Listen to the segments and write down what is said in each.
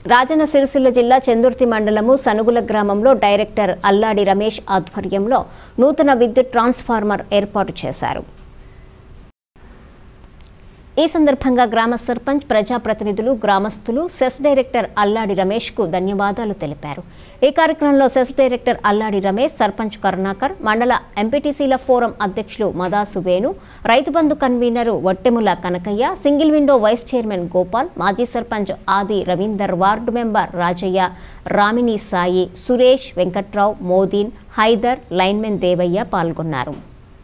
రాజన్న సిరిసిల్ల జిల్లా చందుర్తి మండలము సనుగుల గ్రామంలో డైరెక్టర్ అల్లాడి రమేష్ ఆధ్వర్యంలో నూతన విద్యుత్ ట్రాన్స్ఫార్మర్ ఏర్పాటు చేశారు. ఈ సందర్భంగా గ్రామ సర్పంచ్, ప్రజాప్రతినిధులు, గ్రామస్తులు సెస్ డైరెక్టర్ అల్లాడి రమేష్ కు ధన్యవాదాలు తెలిపారు. ఈ కార్యక్రమంలో సెస్ డైరెక్టర్ అల్లాడి రమేష్, సర్పంచ్ కరుణాకర్, మండల ఎంపీటీసీల ఫోరం అధ్యక్షులు Madasu Venu, Rythu Bandhu convener Vattemula Kanakaiah, single window vice chairman Gopal, మాజీ sarpanch Adi Ravinder, ward member Rajaiah, Ramini Sai, Suresh, Venkatrao, Modin, Haider, linemen Devaiah పాల్గొన్నారు.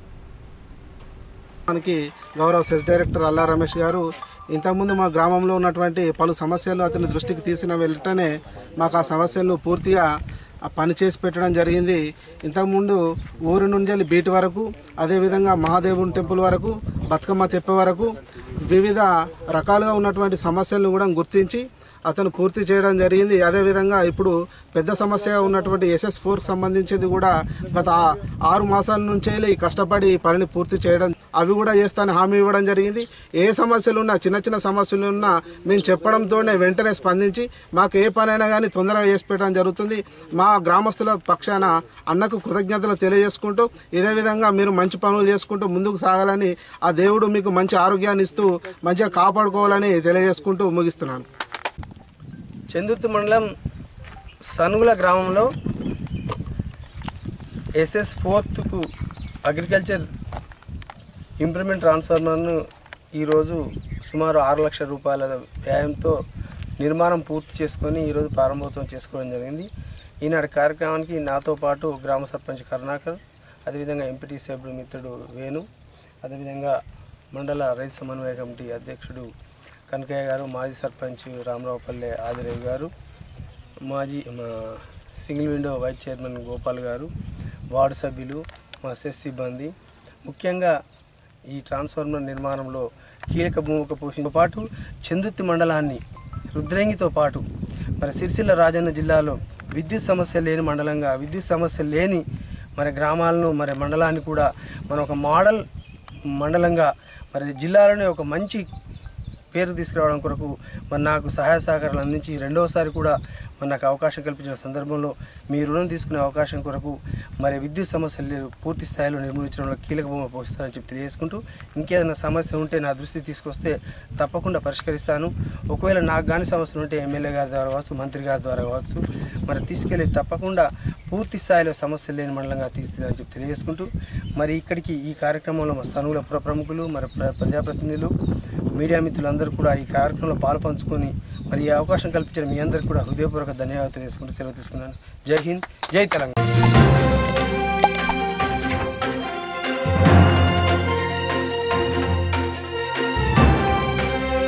గౌరవ సెస్ డైరెక్టర్ అల్లా రమేష్ గారు ఇంతకుముందు మా గ్రామంలో ఉన్నటువంటి పలు సమస్యలు అతని దృష్టికి తీసిన వెంటనే మాకు ఆ సమస్యలను పూర్తిగా పనిచేసి పెట్టడం జరిగింది. ఇంతకుముందు ఊరు నుంచి బీట్ వరకు, అదేవిధంగా మహాదేవుని టెంపుల్ వరకు, బతుకమ్మ తెప్ప వరకు వివిధ రకాలుగా ఉన్నటువంటి సమస్యలను కూడా గుర్తించి అతను పూర్తి చేయడం జరిగింది. అదేవిధంగా ఇప్పుడు పెద్ద సమస్యగా ఉన్నటువంటి SS4కి సంబంధించింది కూడా గత 6 మాసాల నుంచే కష్టపడి ఈ పనిని పూర్తి చేయడం, అవి కూడా చేస్తానని హామీ ఇవ్వడం జరిగింది. ఏ సమస్యలు ఉన్నా, చిన్న చిన్న సమస్యలు ఉన్నా మేము చెప్పడంతోనే వెంటనే స్పందించి మాకు ఏ పనైనా కానీ తొందరగా చేసి పెట్టడం జరుగుతుంది. మా గ్రామస్తుల పక్షాన అన్నకు కృతజ్ఞతలు తెలియజేసుకుంటూ ఇదే విధంగా మీరు మంచి పనులు చేసుకుంటూ ముందుకు సాగాలని, ఆ దేవుడు మీకు మంచి ఆరోగ్యాన్ని ఇస్తూ మంచిగా కాపాడుకోవాలని తెలియజేసుకుంటూ ముగిస్తున్నాను. చందుర్తి మండలం సనుగుల గ్రామంలో SS4కు అగ్రికల్చర్ ఇంప్రూవ్మెంట్ ట్రాన్స్ఫార్మర్ను ఈరోజు సుమారు 6 లక్షల రూపాయల వ్యయంతో నిర్మాణం పూర్తి చేసుకొని ఈరోజు ప్రారంభోత్సవం చేసుకోవడం జరిగింది. ఈనాటి కార్యక్రమానికి నాతో పాటు గ్రామ సర్పంచ్ కరుణాకర్, అదేవిధంగా ఎంపీటీ సభ్యుడు మిత్రుడు వేణు, అదేవిధంగా మండల రైతు సమన్వయ కమిటీ అధ్యక్షుడు కనకయ్య గారు, మాజీ సర్పంచ్ రామరావుపల్లె ఆదిరేవి గారు, మాజీ single window vice chairman Gopal గారు, వార్డు సభ్యులు, మా సెస్ సిబ్బంది, ముఖ్యంగా ఈ ట్రాన్స్ఫార్మర్ నిర్మాణంలో కీలక భూమిక పోషించడంతో పాటు చందుర్తి మండలాన్ని రుద్రంగితో పాటు మరి సిరిసిల్ల రాజన్న జిల్లాలో విద్యుత్ సమస్య లేని మండలంగా, విద్యుత్ సమస్య లేని మరి గ్రామాలను, మరి మండలాన్ని కూడా మన ఒక మోడల్ మండలంగా మరి జిల్లాలోనే ఒక మంచి పేరు తీసుకురావడం కొరకు మరి నాకు సహాయ సహకారాలు అందించి రెండవసారి కూడా మరి నాకు అవకాశం కల్పించిన సందర్భంలో మీ రుణం తీసుకునే అవకాశం కొరకు మరి విద్యుత్ సమస్యలు పూర్తి స్థాయిలో నిర్మూలించడంలో కీలక భూమిక పోషిస్తానని చెప్పి తెలియజేసుకుంటూ, ఇంకేదైనా సమస్య ఉంటే నా దృష్టికి తీసుకొస్తే తప్పకుండా పరిష్కరిస్తాను. ఒకవేళ నాకు కానీ సమస్యలు ఉంటే ఎమ్మెల్యే గారి ద్వారా కావచ్చు, మంత్రి గారి ద్వారా కావచ్చు మరి తీసుకెళ్ళి తప్పకుండా పూర్తి స్థాయిలో సమస్యలు లేని మండలంగా తీస్తుందని చెప్పి తెలియజేసుకుంటూ, మరి ఇక్కడికి ఈ కార్యక్రమంలో మా సనుగుల పుర ప్రముఖులు, మరి ప్రజాప్రతినిధులు, మీడియా మిత్రులందరూ కూడా ఈ కార్యక్రమంలో పాల్పంచుకొని మరి ఈ అవకాశం కల్పించిన మీ అందరికీ కూడా హృదయపూర్వక ధన్యవాదాలు తెలియజేసుకుంటూ సెలవు తీసుకున్నాను. జై హింద్, జై తెలంగాణ.